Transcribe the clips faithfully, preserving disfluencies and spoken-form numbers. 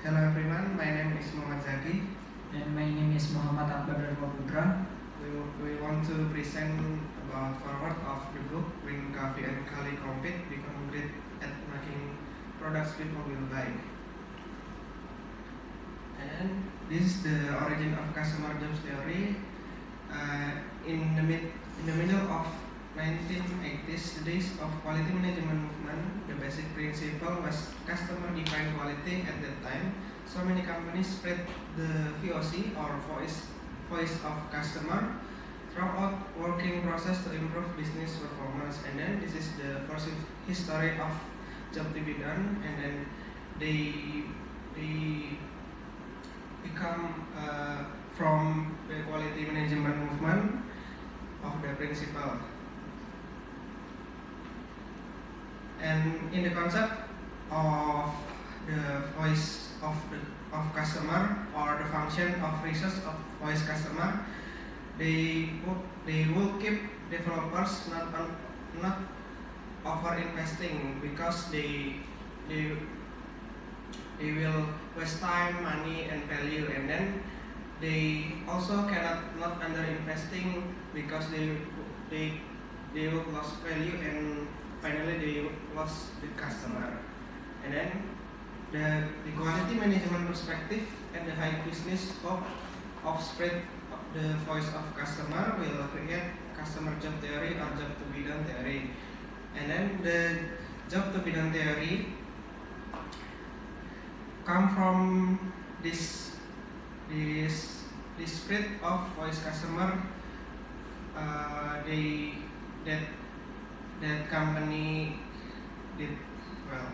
Hello everyone, my name is Muhammad Zaki. And my name is Muhammad Akbar Dharma Putra. We, we want to present about foreword of the book when Coffe and Kale compete become great at making products people will buy. And this is the origin of customer jobs theory. Uh, in the mid in the middle of nineteen eighties, the days of quality management movement, the basic principle was customer defined quality at that time. So many companies spread the V O C or voice voice of customer throughout working process to improve business performance. And then this is the first history of job to be done. And then they they become uh, from the quality management movement of the principle. And in the concept of the voice of the of customer or the function of research of voice customer, they would they will keep developers not on, not over investing because they they they will waste time, money, and value, and then they also cannot not under investing because they they they will lose value and finally they lost the customer. And then the, the quality management perspective and the high business scope of spread of the voice of customer will create customer job theory or job to be done theory. And then the job to be done theory come from this this this spread of voice customer. Uh, they that that company did well.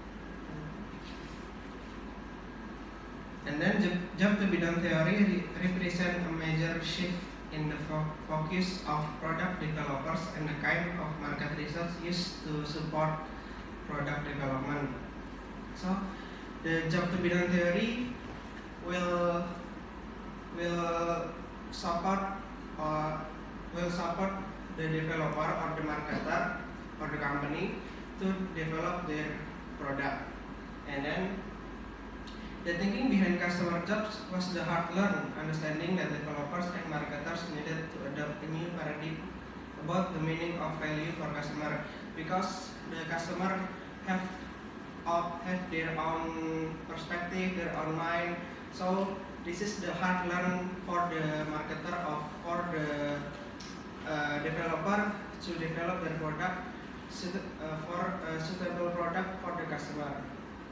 And then job, job to be done theory re represent a major shift in the fo focus of product developers and the kind of market research used to support product development. So the job to be done theory will will support or will support the developer or the marketer or the company to develop their product. And then the thinking behind customer jobs was the hard-learned understanding that developers and marketers needed to adopt a new paradigm about the meaning of value for customer, because the customer have have their own perspective, their own mind. So this is the hard-learned for the marketer or for the uh, developer to develop their product uh, for a suitable product for the customer.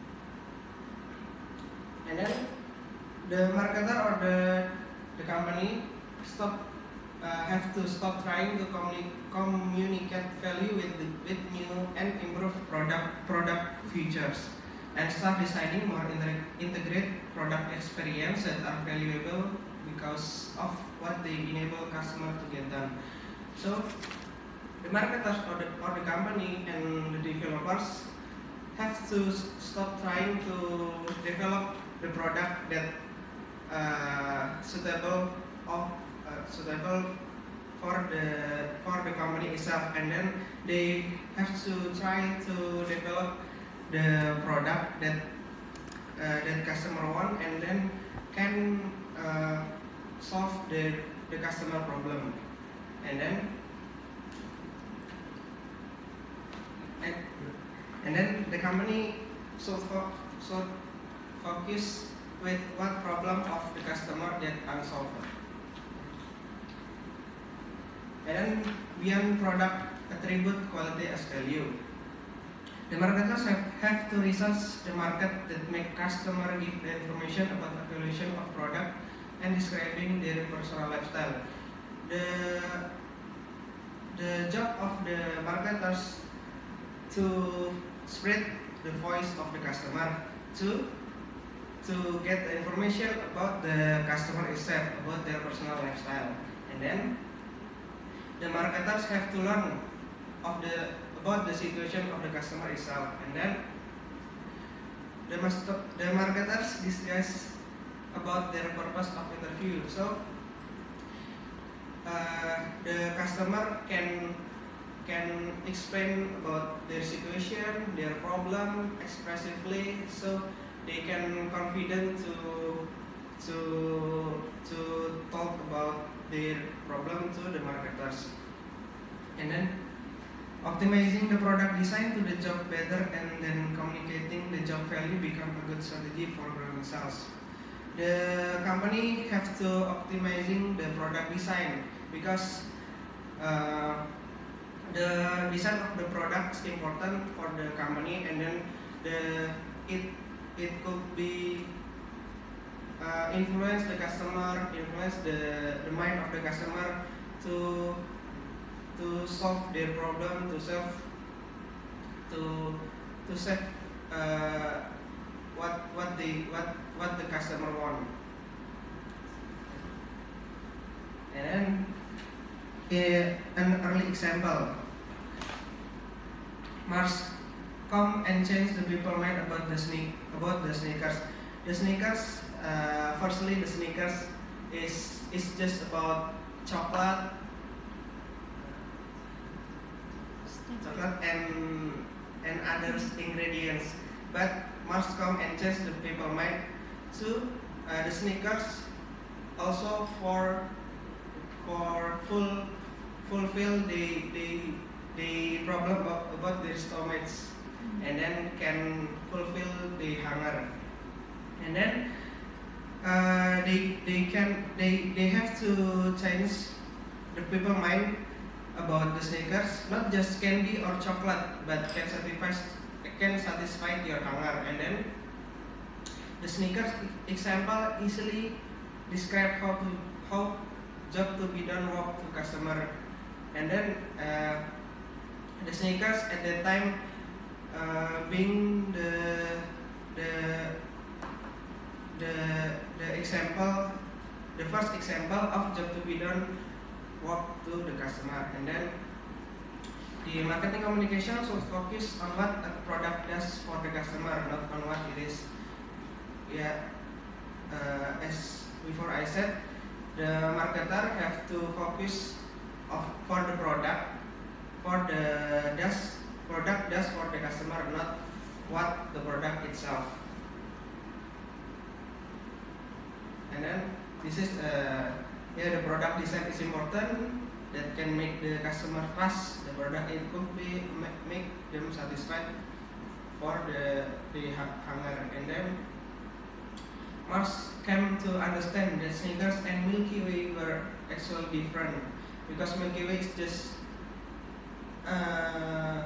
And then the marketer or the the company stop uh, have to stop trying to communi communicate value with the, with new and improved product product features, and start designing more integrated product experience that are valuable because of what they enable customer to get done. So the marketers or the, or the company and the developers have to stop trying to develop the product that uh, suitable of uh, suitable for the for the company itself, and then they have to try to develop the product that uh, that customer want, and then can uh, solve the the customer problem. And then and, and then the company should fo should focus with what problem of the customer that unsolved. And then beyond product attribute quality as value, the marketers have, have to research the market that make customer give the information about evaluation of product and describing their personal lifestyle. The the job of the marketers to spread the voice of the customer, to to get the information about the customer itself, about their personal lifestyle. And then the marketers have to learn of the about the situation of the customer itself, and then the, the marketers discuss about their purpose of interview. So uh, the customer can can explain about their situation, their problem expressively. So they can confident to to to talk about their problem to the marketers. And then optimizing the product design to the job better and then communicating the job value become a good strategy for growing sales. The company have to optimizing the product design because uh, the design of the product is important for the company, and then the it it could be uh, influence the customer, influence the, the mind of the customer to to solve their problem, to solve to to solve uh, what what they what what the customer want. And then uh, an early example, Mars come and change the people mind about the sneak about the sneakers. The sneakers, uh, firstly, the sneakers is is just about chocolate, chocolate and and other ingredients. But Mars come and change the people mind to uh, the sneakers also for for full fulfill the the the problem about, about their stomachs, and then can fulfill the hunger. And then uh, they they can they they have to change the people mind about the sneakers, not just candy or chocolate, but can satisfy can satisfy your hunger. And then the sneakers example easily describe how to how job to be done work to customer. And then uh, the sneakers at that time uh, being the the the the example, the first example of job to be done work to the customer. And then the marketing communication should focus on what a product does for the customer, not on what it is. Yeah, uh, as before I said, the marketer have to focus of for the product, for the does product does for the customer, not what the product itself. And then this is uh, yeah, the product design is important, that can make the customer trust the product. It could be make them satisfied for the the hunger. And then Mars came to understand that sneakers and Milky Way were actually different, because Milky Way is just uh,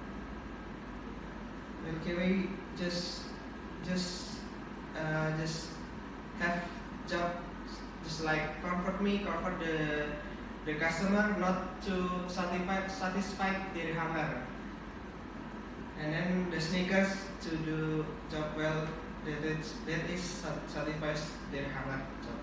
Milky Way just just uh, just have job just like comfort me, comfort the the customer, not to satisfy satisfy their hunger. And then the sneakers to do job well, that is that is satisfies their hunger job.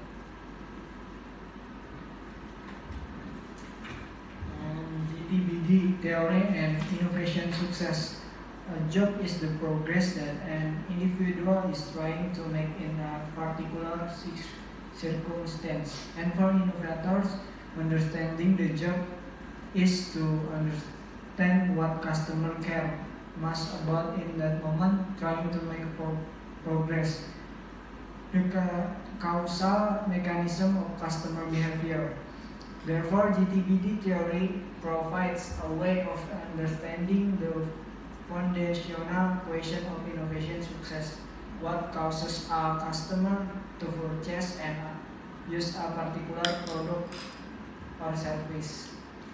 Um, G T B D theory and innovation success. A job is the progress that an individual is trying to make in a particular circumstance. And for innovators, understanding the job is to understand what customer care most about in that moment, trying to make pro progress. The ca causal mechanism of customer behavior. Therefore, G T B D theory provides a way of understanding the foundational question of innovation success. What causes a customer to purchase and use a particular product or service?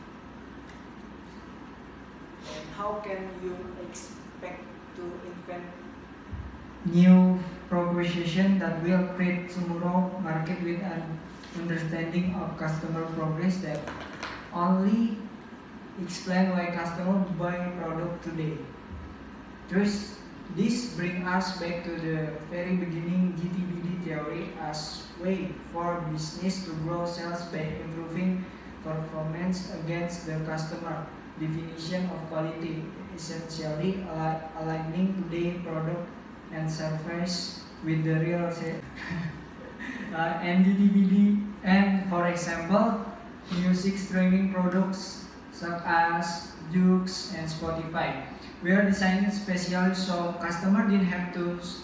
And how can you expect to invent new proposition that will create tomorrow market with an understanding of customer progress that only explain why customer buy product today? Thus, this brings us back to the very beginning. G T B D theory as way for business to grow sales by improving performance against the customer definition of quality, essentially aligning today product and service with the real sale. uh, and G T B D, and for example, music streaming products such as Joox and Spotify were designed specially so customer didn't have to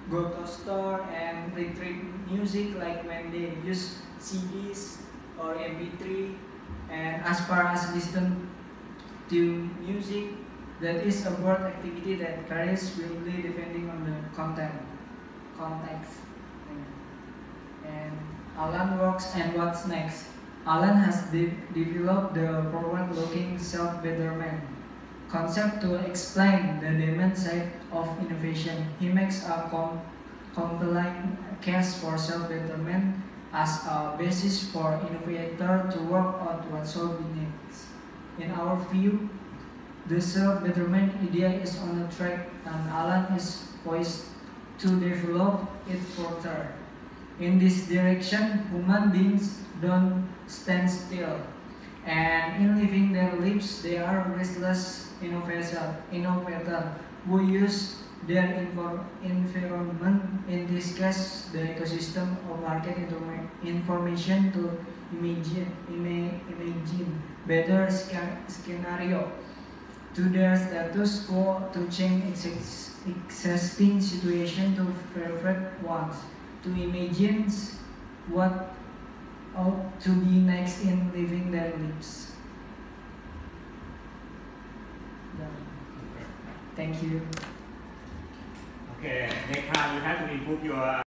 go to store and retrieve music, like when they use C Ds or M P three, and as far as listen to music, that is a word activity that varies wildly depending on the content, context. And Alan works, and what's next? Alan has de developed the forward-looking self-betterment concept to explain the demand side of innovation. He makes a com compelling case for self-betterment as a basis for innovator to work out what solving needs. In our view, the self-betterment idea is on a track, and Alan is poised to develop it further. In this direction, human beings don't stand still, and in living their lives, they are restless innovator, innovator who use their environment, in this case the ecosystem of market information, to imagine, imagine better scenario to their status quo, to change existing situation to perfect ones, to imagine what ought to be next in living their lives. Thank you. Okay, next time you have to improve your